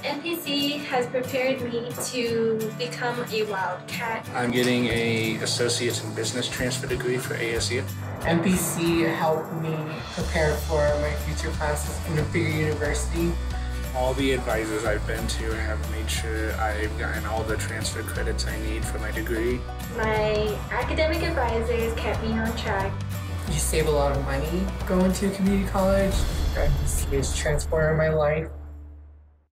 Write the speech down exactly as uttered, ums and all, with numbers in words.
N P C has prepared me to become a wildcat. I'm getting a Associates in Business Transfer degree for A S U. N P C helped me prepare for my future classes in a bigger university. All the advisors I've been to have made sure I've gotten all the transfer credits I need for my degree. My academic advisors kept me on track. You save a lot of money going to a community college. N P C has transformed my life.